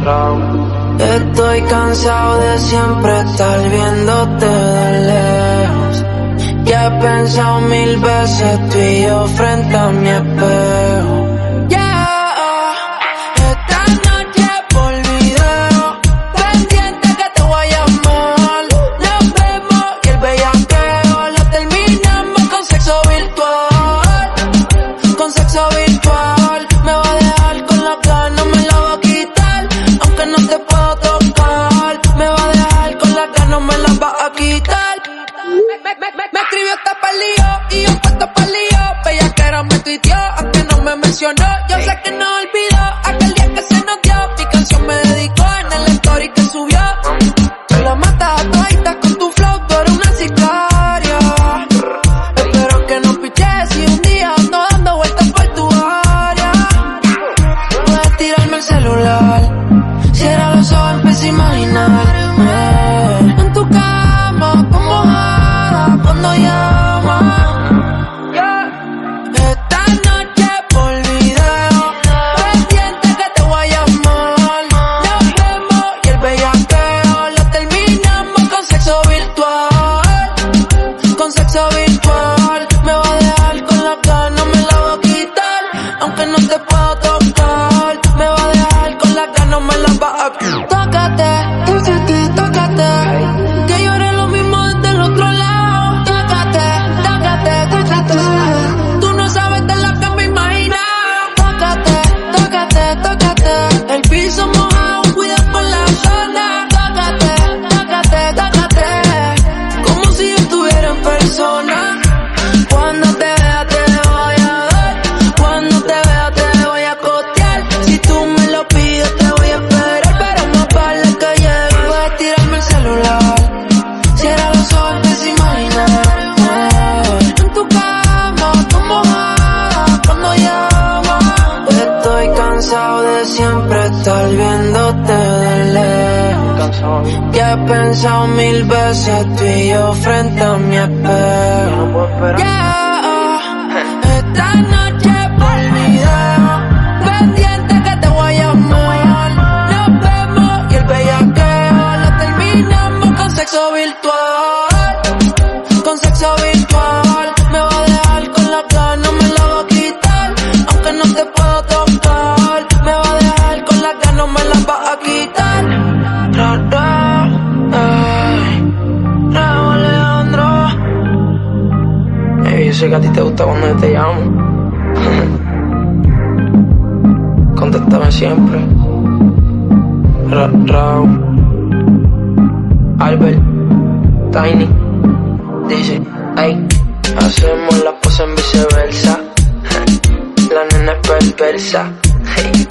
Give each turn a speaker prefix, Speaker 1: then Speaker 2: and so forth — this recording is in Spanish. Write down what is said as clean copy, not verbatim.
Speaker 1: Estoy cansado de siempre estar viéndote de lejos. Ya he pensado 1000 veces tú y yo frente a mi espejo. Me escribió hasta pa'l lío y yo puesto pa'l lío. Bellaquera me tuiteó, aunque no me mencionó. Yo sé que no olvidó aquel día que se nos dio. Mi canción me dedicó en el story que subió. Tú la matas a toditas con tu flow, tú eres una sicaria. Espero que no piches y un día ando dando vueltas por tu área. Puedes tirarme el celular, cierra los ojos, empieza a imaginarme en tu cama, como cuando llama, esta noche por video, pendiente que te voy a llamar. Nos vemos y el bellaqueo lo terminamos con sexo virtual. Con sexo virtual, me va a dejar con la ganas, me la voy a quitar. Aunque no te puedo tocar, me va a dejar con la ganas, me la va a quitar. Tócate, tócate, tócate, que llore lo mismo desde el otro lado. Tú no sabes de lo que me imagino. Tócate, tócate, tócate. El piso mojado, cuida por la zona. Tócate, tócate, tócate. Como si yo estuviera en persona. Cuando te vea te voy a dar. Cuando te vea te voy a costear. Si tú me lo pides te voy a esperar. Pero más vale que llegue. Puedes tirarme el celular, cierra los ojos, empieza a imaginar. De siempre estar viéndote de lejos. Ya he pensado 1000 veces tú y yo frente a mi espejo. Esta noche por video, pendiente que te voy a llamar. Nos vemos y el bellaqueo lo terminamos con sexo virtual. Con sexo virtual, me va a dejar con la ganas, me la voy a quitar. Aunque no te puedo tocar, me va a dejar con la ganas, me la va a quitar. Raúl Alejandro. Yo sé que a ti te gusta cuando yo te llamo. Contéstame siempre. Raúl, Albert, Tiny. Dice, ay, hacemos las cosas en viceversa. La nena es perversa.